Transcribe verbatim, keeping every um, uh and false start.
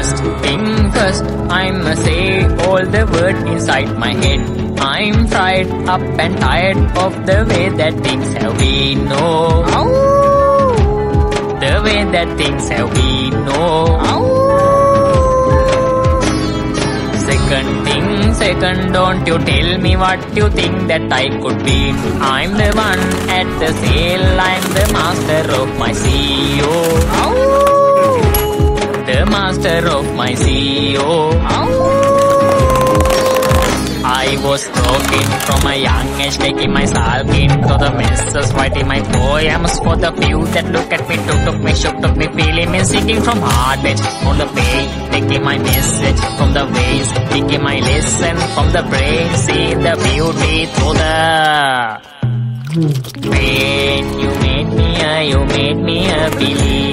First thing first, I'ma say all the words inside my head. I'm fried up and tired of the way that things have been. No, the way that things have been. No. Second thing, second, don't you tell me what you think that I could be. I'm the one at the sail, I'm the master of my C E O. The master of my C E O. I was broken from a young age, taking my salkin to the masses, writing my poems for the few that look at me, took, took me, shook, took me, feeling me, singing from heart edge on the page, taking my message from the waves, taking my lesson from the brain, see the beauty through the pain. You made me a, you made me a believe.